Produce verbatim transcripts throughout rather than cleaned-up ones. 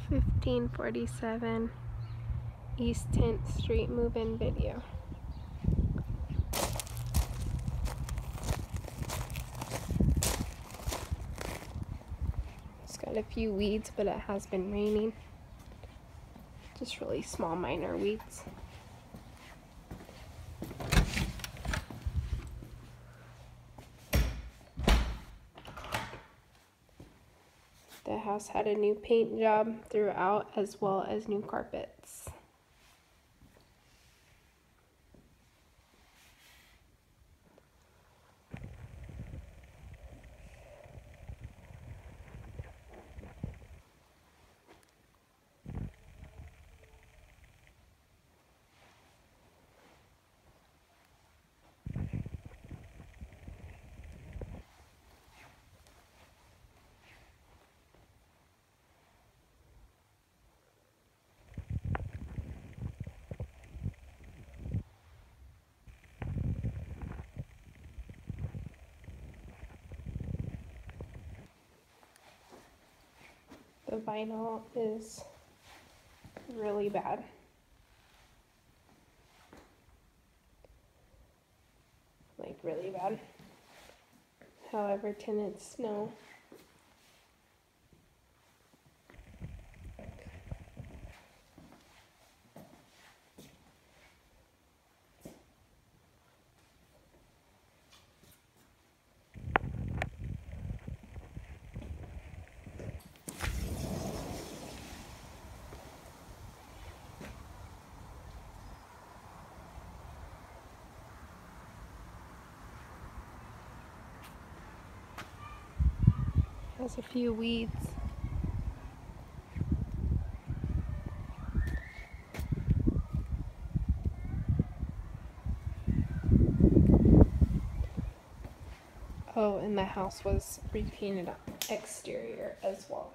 fifteen forty-seven East tenth Street move-in video. It's got a few weeds, but it has been raining. Just really small, minor weeds. The house had a new paint job throughout, as well as new carpets. The vinyl is really bad. Like really bad. However, tenants know. Has a few weeds. Oh, and the house was repainted exterior as well.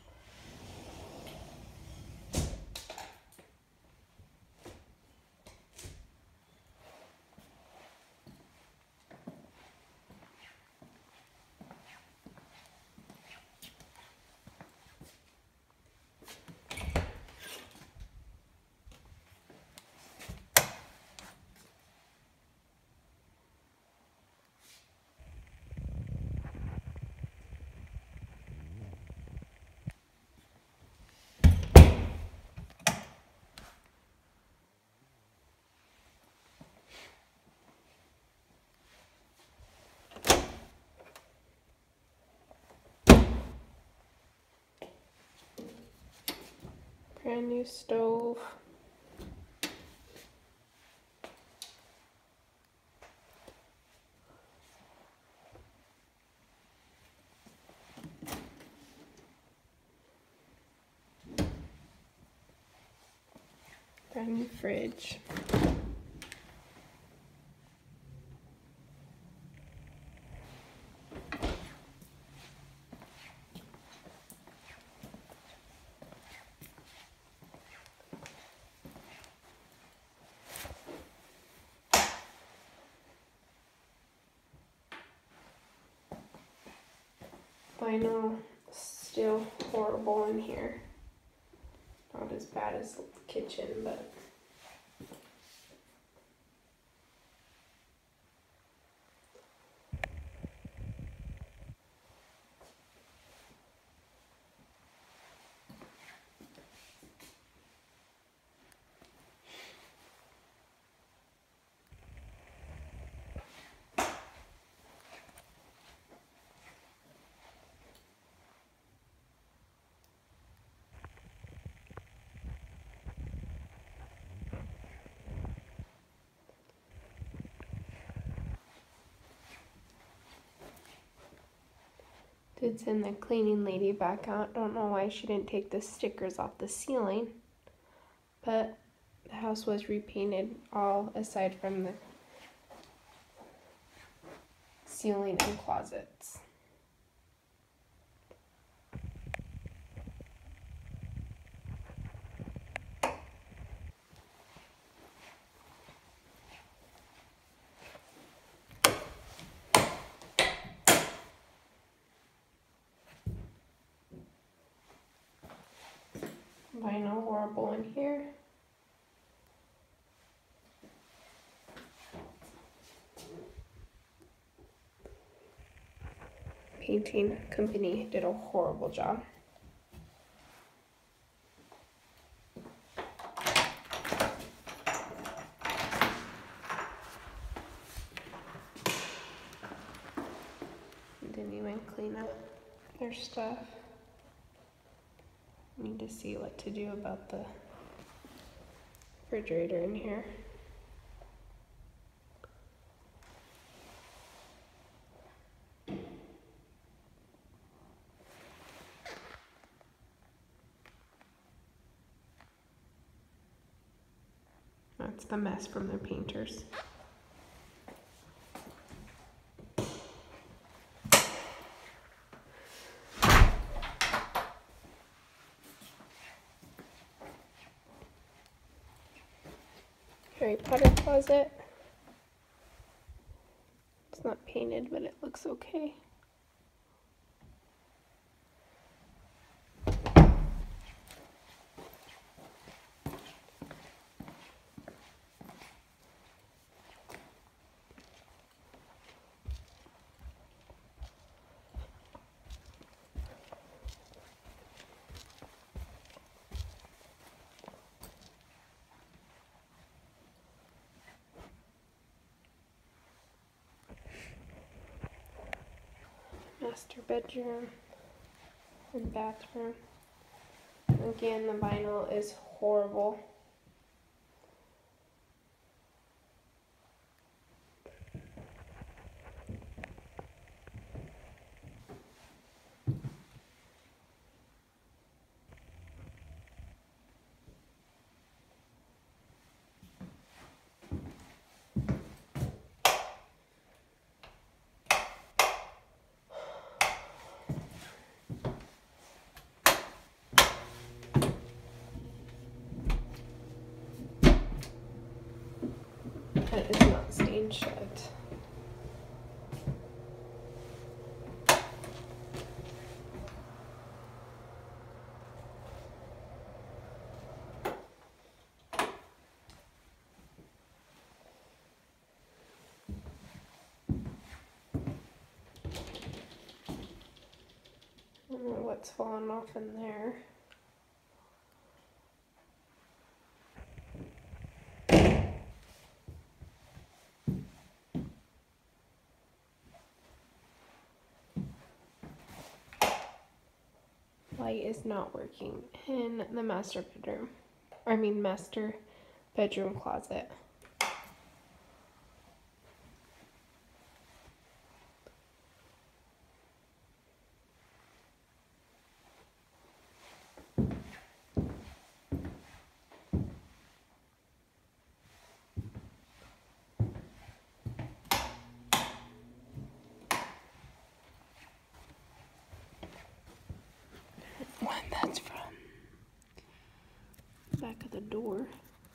Brand new stove. Brand new fridge. Vinyl, still horrible in here. Not as bad as the kitchen, but did send the cleaning lady back out. Don't know why she didn't take the stickers off the ceiling, but the house was repainted all aside from the ceiling and closets. vinyl horrible in here. Painting company did a horrible job. Didn't even clean up their stuff. Need to see what to do about the refrigerator in here. That's the mess from the painters. Harry Potter closet. It's not painted, but it looks okay. Master bedroom and bathroom. Again, the vinyl is horrible. That is not stained shut. I don't know what's falling off in there. Light is not working in the master bedroom. I mean master bedroom closet. One that's from the back of the door.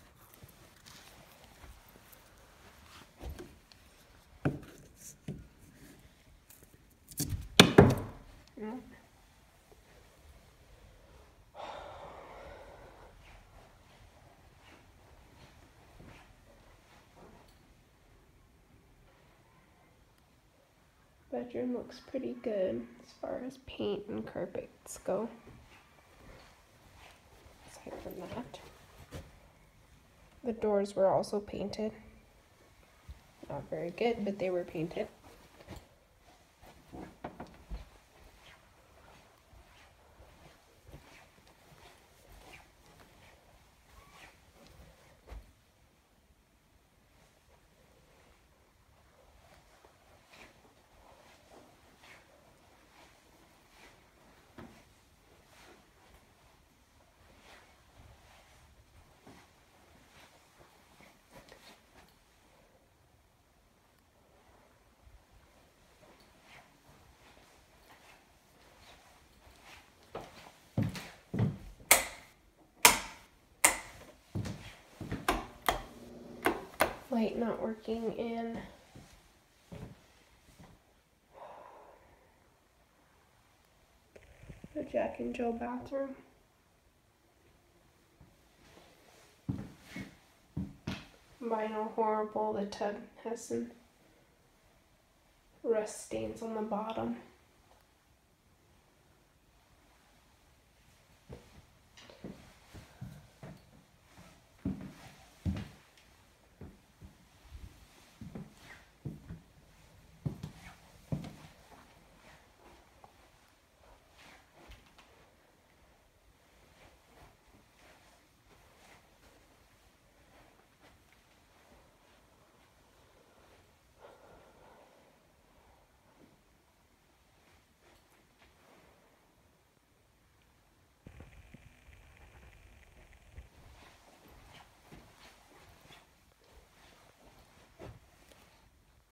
Yeah. Bedroom looks pretty good as far as paint and carpets go. Aside from that, the doors were also painted. Not very good, but they were painted. Light not working in the Jack and Jill bathroom. Vinyl horrible. The tub has some rust stains on the bottom.